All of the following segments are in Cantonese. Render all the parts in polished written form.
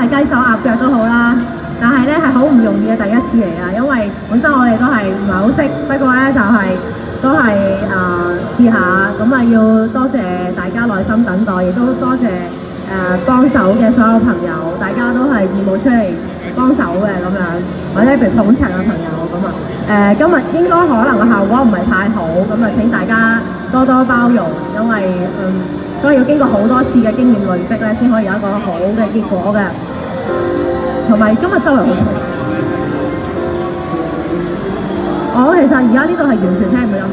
雞手鴨腳都好啦。但係咧係好唔容易嘅第一次嚟㗎，因為本身我哋都係唔係好識，不過咧就係、都係試下，咁啊要多謝大家耐心等待，亦都多謝幫手嘅所有朋友，大家都係義務出嚟幫手嘅咁樣，或者譬如捧場嘅朋友咁啊。今日應該可能個效果唔係太好，咁啊請大家多多包容，因為都要經過好多次嘅經驗累積咧，先可以有一個好嘅結果嘅。同埋今日周圍好嘈，我其實而家呢度係完全聽唔到音。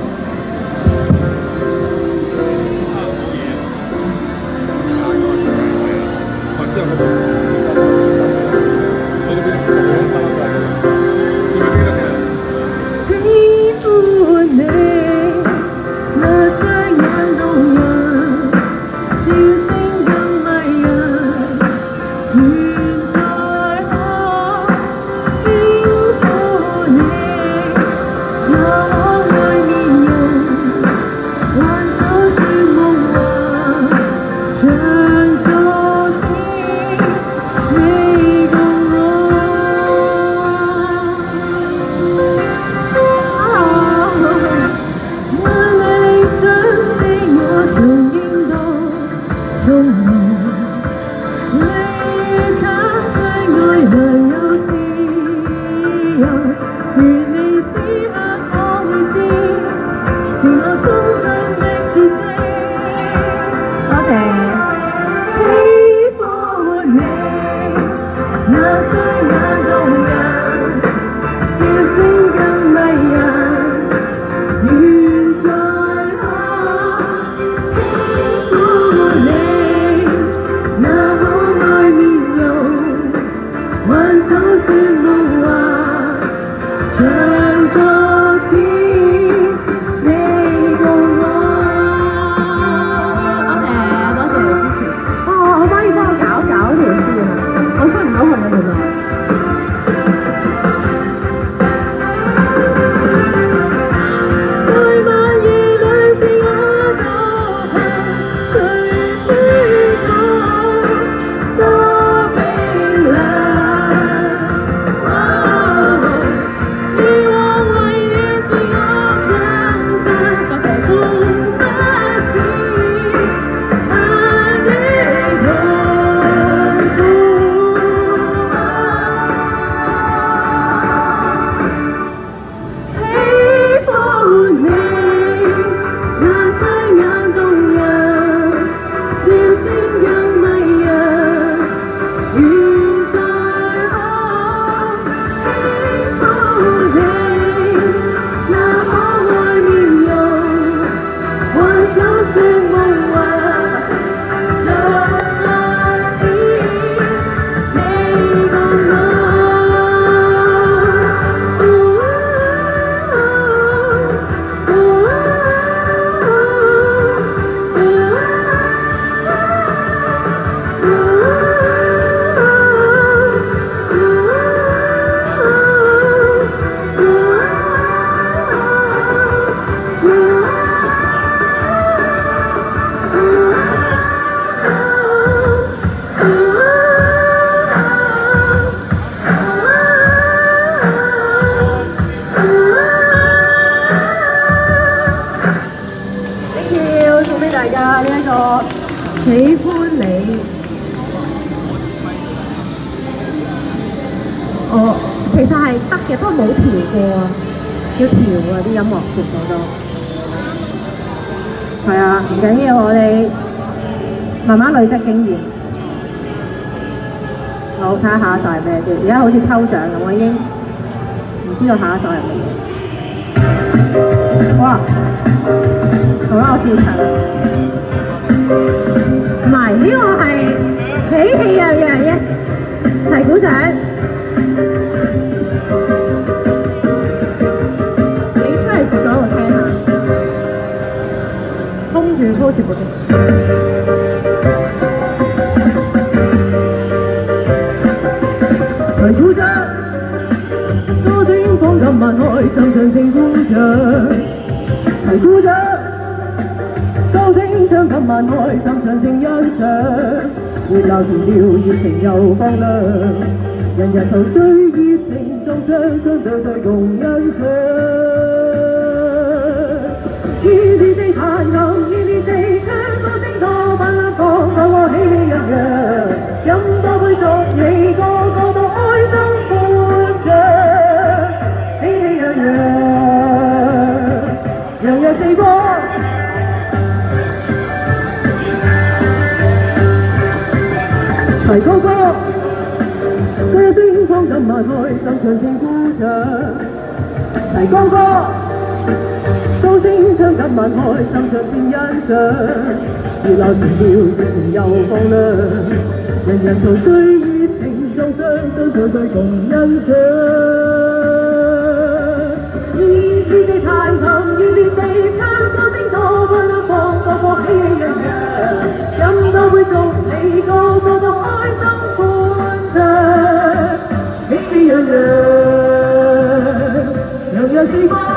喜歡你，其實係得嘅，不過冇調過啊，要調啊啲音樂節目都係啊，唔緊要，我哋慢慢累積經驗。好，睇下下一首係咩先？而家好似抽獎咁，我已經唔知道下一首係乜嘢。哇！好啦，我照唱。唔係，呢個係喜氣洋洋嘅，係鼓掌。你出嚟食咗我聽下，封住拖住部機。齊鼓掌，歌聲放入萬海，心上聲鼓掌。齊鼓掌。高聲唱及萬海，心上聲欣賞。 熱鬧填了，熱情又放亮，人人陶醉熱情中相對對共欣賞。熱烈地彈琴，熱烈地唱歌聲多奔放，把我喜氣洋洋，飲多杯祝你個個都開心歡暢，喜氣洋洋，洋洋四方。齊高歌，所有星光怎晚開，心唱聲鼓掌。齊高歌，高聲唱怎晚開，心唱聲欣賞。熱鬧填了，熱情又放亮，人人陶醉熱情中相對對共欣賞。熱烈地彈琴，熱烈地唱歌聲多奔放，個個喜氣洋洋，飲多杯祝你個個都開心歡暢，喜氣洋洋，洋洋時光。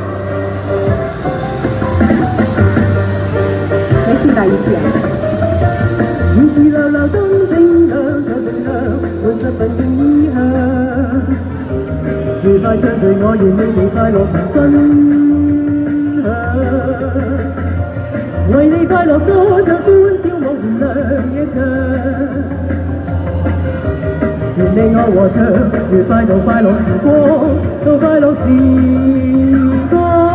你是第二次啊？熱熱鬧鬧鐘聲響，響聲響，滿室奮勁意向。愉快唱隨我，願你哋快樂同分享。為你快樂歌唱，歡笑無言亮夜長。願你我和唱，愉快到快樂時光，到快樂時光。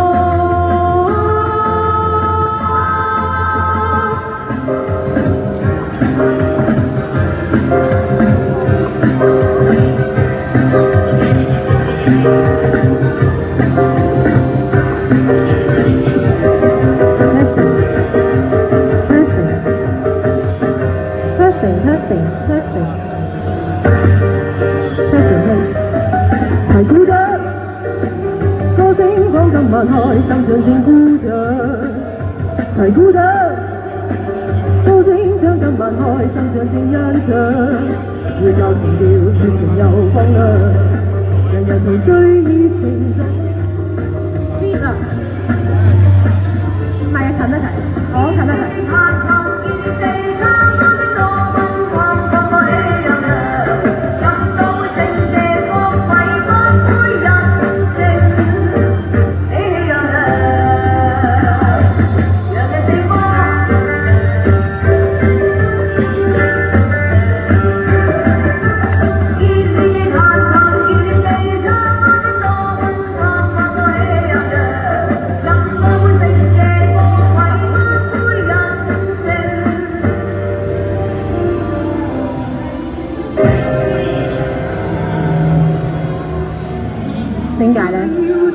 齊鼓掌，歌聲放心晚開，心唱聲鼓掌。齊鼓掌，歌聲唱心晚開，心唱聲欣賞。熱鬧填了，熱情又放亮，人人陶醉熱情中。知啦，唔係啊，近一齊，我近一齊。點解咧？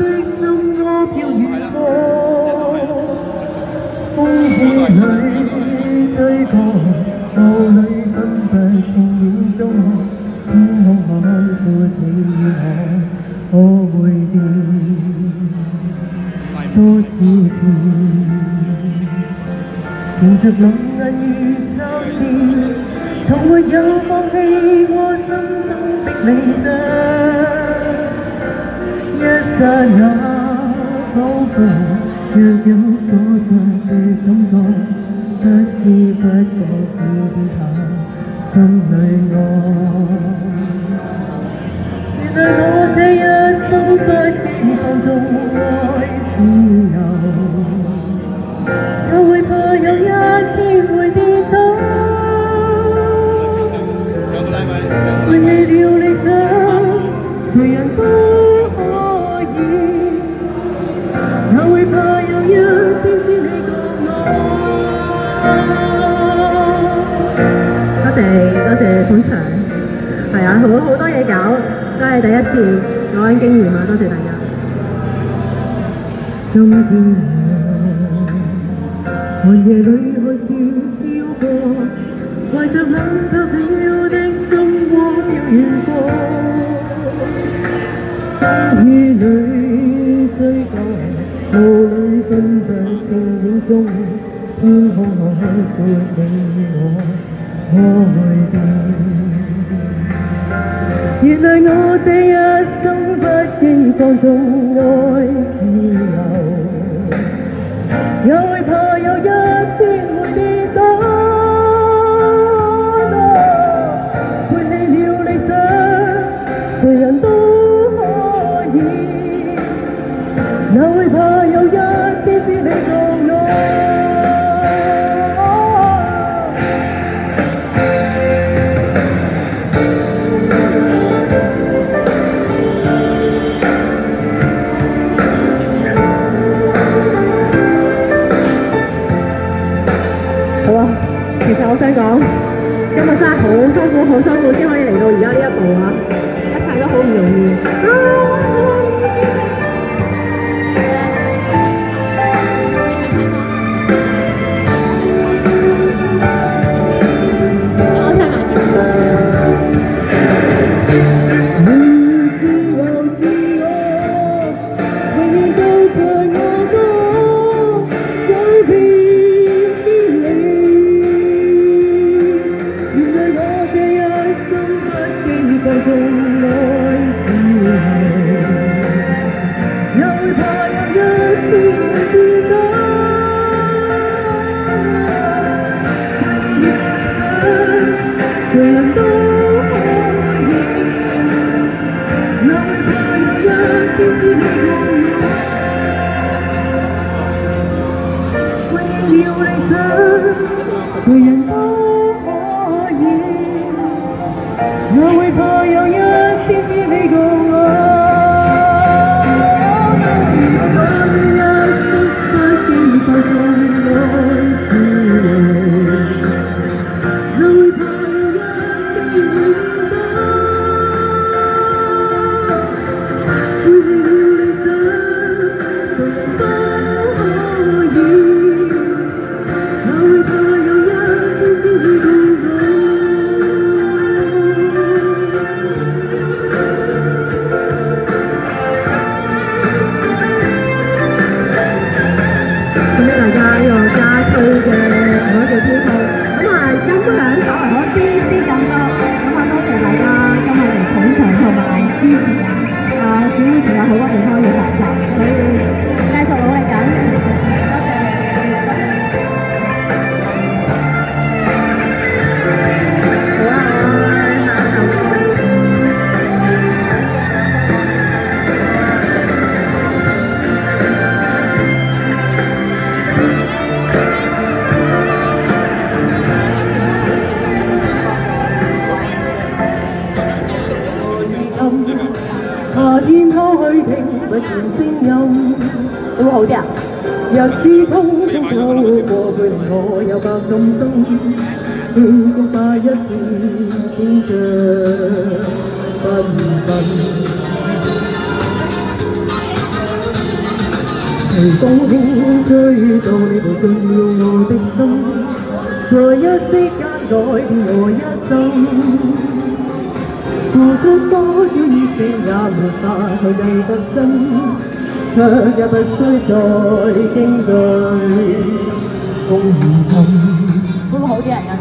迎着冷眼與嘲笑，從沒有放棄過心中的理想。一剎那彷彿若有所失的感覺，不知不覺跌下心裏愛。原來我這一生不羈放縱愛自由，又會怕有一天會跌倒。換棄了理想，誰人都可以，又會怕有一天先你共我。多謝捧場，係啊，好多嘢搞，都係第一次攞緊經驗啊！多謝大家。今天寒夜裏看笑飄過，懷着冷卻了的心窩飄遠過。風雨裏追趕，霧裏跟着笑影中，天空海闊你我可會變？原來我這一生不羈放縱愛自由，又會怕有一天會跌倒。 好辛苦先可以嚟到而家呢一步啊！一切都好唔容易。我唱埋會好啲啊！若是匆匆走過去，令我有百感生，輕鬆把一片天着繽紛。隨風輕吹到你步進了我的心，在一息間改變我一生。付出多少意思也沒法去計得真，卻也不需再驚懼風雨沉。會唔會好啲人㗎？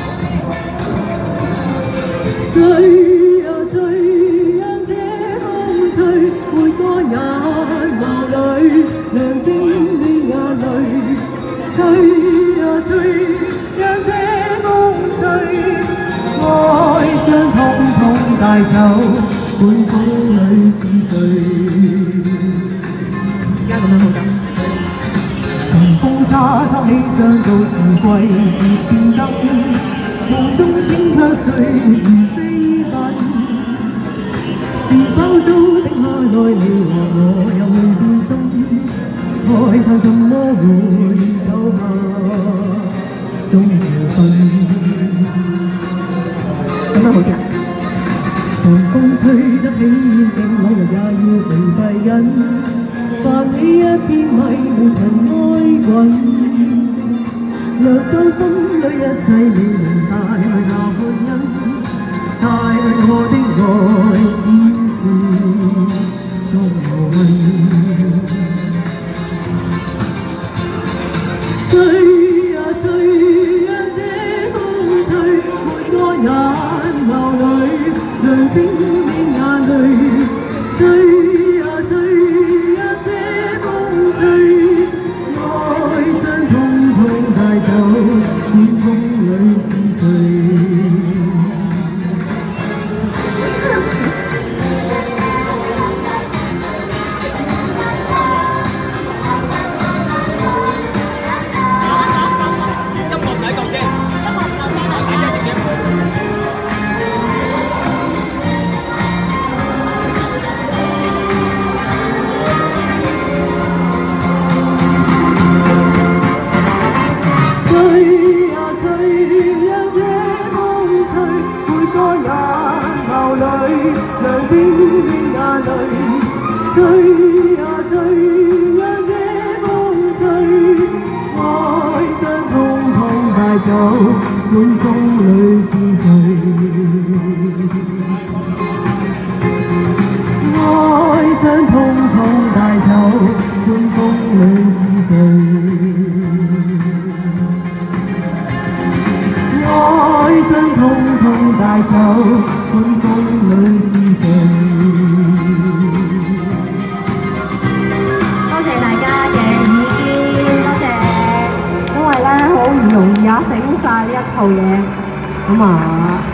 吹啊吹，讓這風吹，每個眼眸裏亮晶的眼淚。吹啊吹，讓這風吹。愛傷通通帶走，滿腹裏是誰？而家咁樣好㗎。同風沙收起雙刀，富貴是天燈，夢中閃卻誰如飛奔？是否早定下來你和我有未變心？愛怕怎麼會走下終緣分？咁樣好啲啊！寒風吹得起煙景，我又也要被閉緊，泛起一片迷霧塵埃滾，掠走心裏一切了明帶去那開因，帶去我的愛只是都無謂。吹啊吹，讓這風吹，每個人流淚，亮晶的眼淚。吹啊吹，讓這風吹，愛傷通通帶走，天空裏是誰？ 流淚，讓晶晶眼淚吹呀吹，讓這風吹，愛將通通帶走，管風裏是誰？愛將通通帶走，管風裏是誰？愛將通通帶走，管風裏是誰？ 多謝大家嘅意見，多謝。因為咧好唔容易啊，整晒呢一套嘢，咁啊。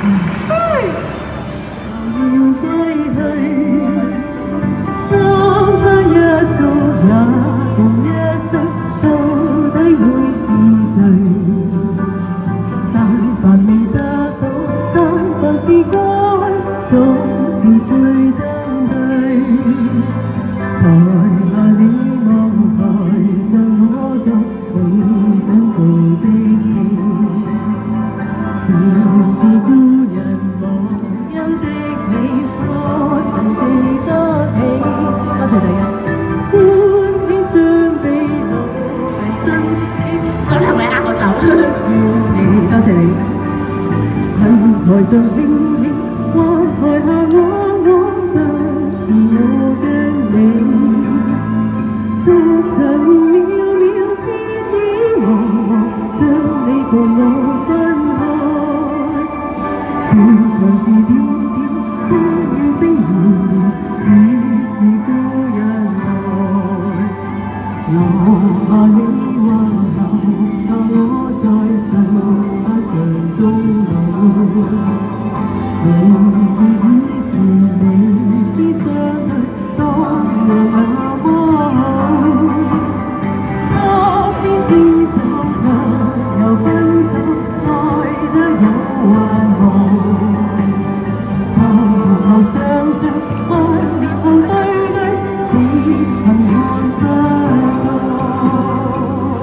要歸去，三餐一宿也共一生，到底會是誰？但凡未得到，但凡是該，總是最登對。台下你望台上我做你想做的戲，似是故人忘憂的你，可曾記得起？多謝大家。歡喜相比到係新鮮， 咁你係咪握我手？ 多謝你。喺台上輕輕，或台下我像是我嘅你，逐層渺渺天天茫茫，將你共我分開。斷腸是點點，風雨聲言，只是故人來。留下你溫柔，留我在神花上終老。你已是你之相對，當讓那窩口。初先厮守卻又分手，愛得有還無。3年後相識，8年後對對，只恨看不到。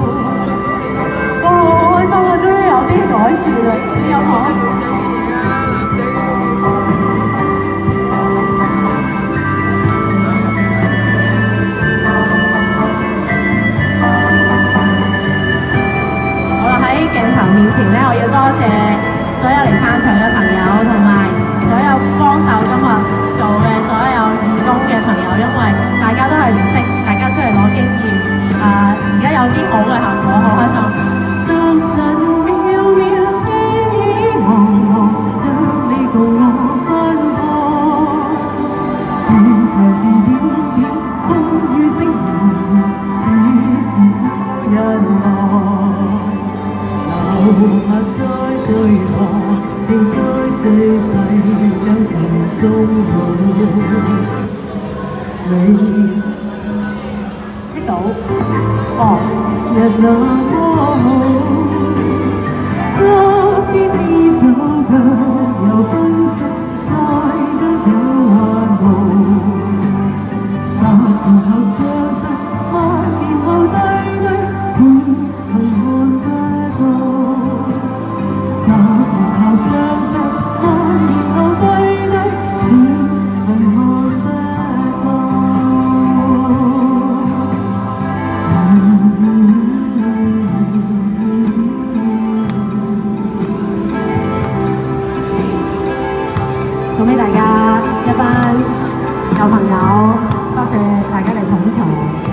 好開心啊！終於有啲改善啦，啲音樂。鏡頭面前咧，我要多謝所有嚟撐場嘅朋友，同埋所有幫手今日做嘅所有義工嘅朋友，因為大家都係唔識，大家出嚟攞經驗，而家有啲好嘅效果，好開心。相信渺渺天意茫茫，將你共我分開。斷腸字點點，風雨聲言，只是故人來。留下在最後，定在最細有情中好。你聽到？哦，日那麼好，昨天厮守卻又分手，愛得有還無。3年後相識，8年後對對，只恨看不到。3年後相識，8年後對對，只恨看不到。送俾大家一班舊朋友，多謝大家嚟捧場。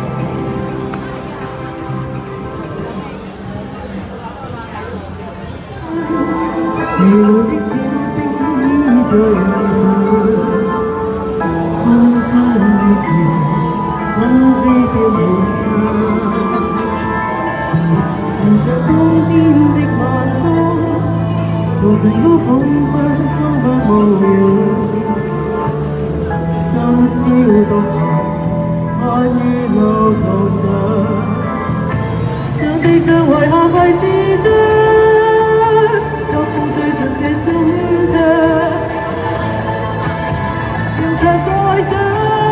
迷路的星星已在遠，空窗的月，溫飛的舞他，乘着冬天的晚風，做成都彷彿蒼白無恙。深宵獨行，攀於路途上，像地上遺下廢紙張。風吹進這心窗，仍卻在想，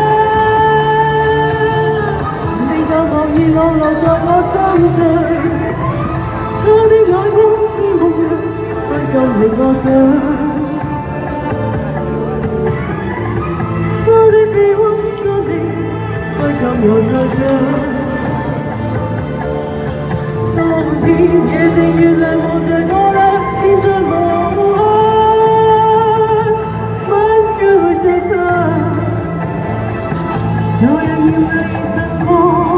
你就茫然流留在我心上，他的眼光之夢不禁令我想。 有着着。冬天夜靜月亮望着我啦，天將無愛，吻住着它。有人要你趁我，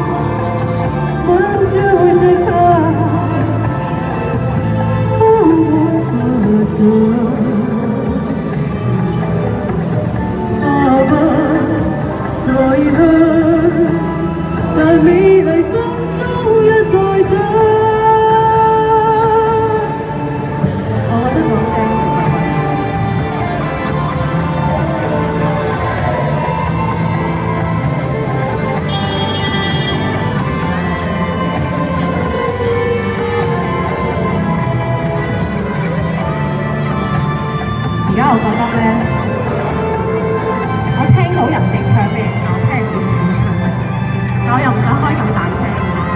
吻住着它，空無法想。在去，但美麗心中一再想。我覺得好聽。而家我覺得咧，我聽到人哋唱俾人聽，我聽唔到自己唱，但我又唔想開咁大聲。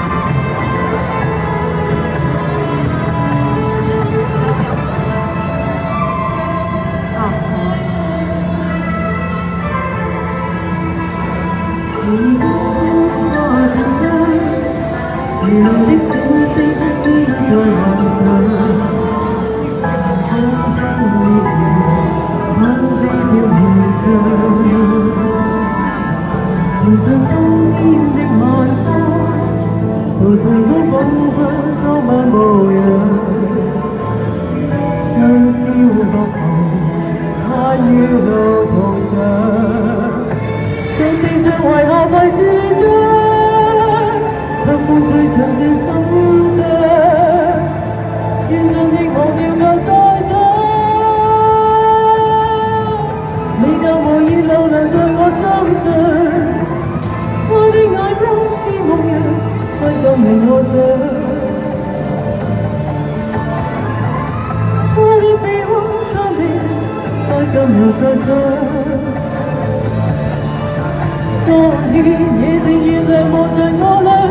陪上冬天的晚餐，途上都彷彿當晚無人，相思獨行，攤於路途上，像地上遺下塊紙張，卻風吹進這心窗，願盡亦忘掉卻再想，你舊無言流亮在我心上。我的眼光似夢人，不禁令我想。我的臂彎參定，不禁又再想。當天夜靜月亮望着我倆。